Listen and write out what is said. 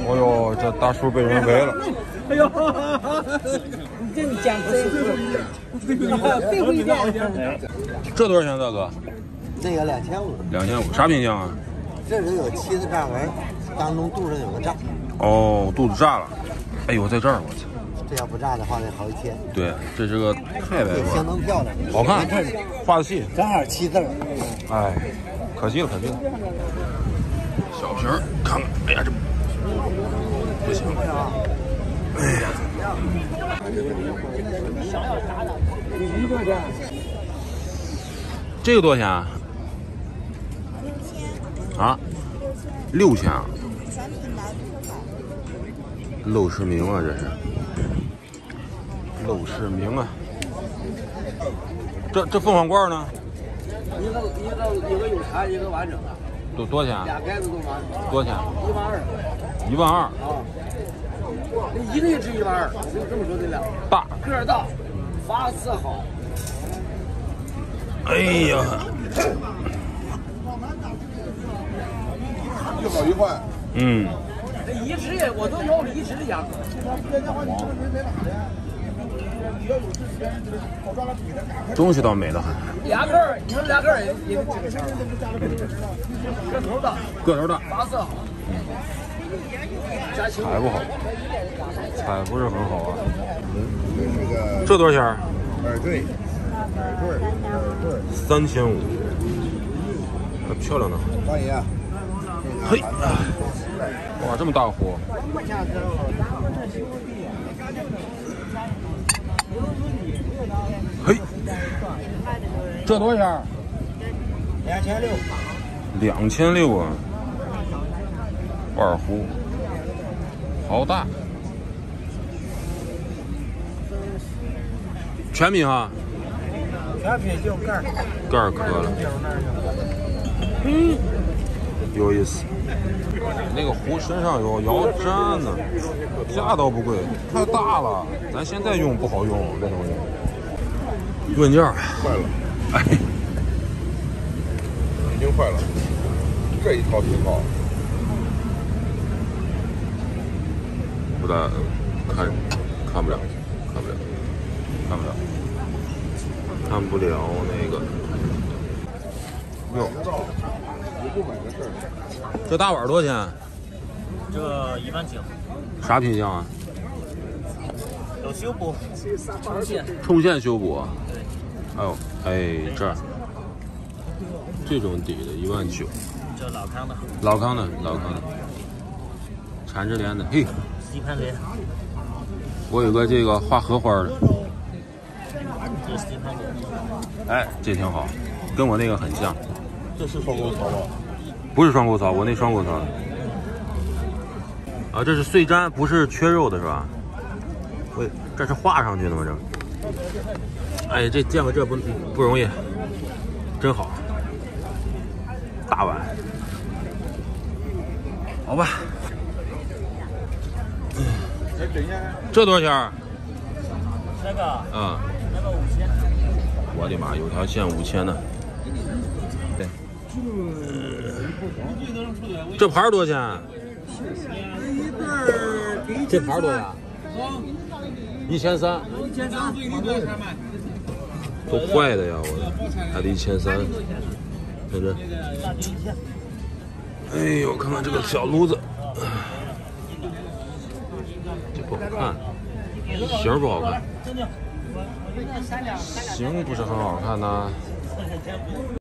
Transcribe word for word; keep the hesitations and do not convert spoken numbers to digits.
哦呦，这大叔被人围了！ 哎呦，你这你讲真是，最会讲。 这多少钱，大哥？ 这个两千五。 两千五，啥品相啊？ 这里有七个站纹，当中肚上有个炸。 哦，肚子炸了。哎呦，在这儿，我操！ 这要不炸的话，得好几天。 对，这是个太白相当漂亮， 好看，画的细， 正好七字。 哎，可惜了，可惜了。小瓶儿，看看，哎呀，这不行。哎呀，这个多少钱啊？啊，六千啊！陋室铭啊，这是陋室铭啊。这这凤凰罐呢？ 一个一个一个有茶，一个完整的。 多多少钱？ 俩盖子都完整。 多少钱？ 一万二。 一万二。 啊。那一个也值一万二，就这么说的了。 大个儿大，发色好。 哎呀， 一好一坏。 嗯。 这一只也，我都要一只的鸭。 东西倒美得很。 俩个儿，你说俩个儿也也这个钱儿。个头大。 个头大。 发色好。 彩不好，彩不是很好啊。 这个这多少钱？ 耳坠，耳坠，耳坠， 三千五，还漂亮呢。 大爷， 嘿，哇，这么大壶。嘿，这多少钱？ 两千六。 两千六啊！二壶，好大。全品啊？ 全品就盖儿。 盖儿磕了。嗯，有意思。那个壶身上有摇毡呢，价倒不贵，太大了，咱现在用不好用那东西。问件坏了， 哎， 已经坏了。这一套挺好。 不大看看不了，看不了，看不了，看不了那个。哟，这大碗多少钱？ 这一万九。 啥品相啊？ 有修补，冲线， 冲线修补。对。还有，哎，这儿这种底的一万九。 这老康的。 老康的，老康的。缠枝莲的，嘿。 西盘莲。 我有个这个画荷花的。 这是西盘莲。 哎，这挺好，跟我那个很像。 这是双沟草吗？ 不是双沟草，我那双沟草。啊，这是碎毡，不是缺肉的是吧？喂，这是画上去的吗？这，哎，这见个这不不容易，真好。大碗，好吧。这多少钱？ 这个， 嗯， 那个五千。 我的妈，有条线五千呢。对。这盘多少钱？这盘多少？一千三。一千三。都坏的呀，我还得一千三。看这。哎呦，看看这个小炉子。这不好看，型不好看，型不是很好看呐。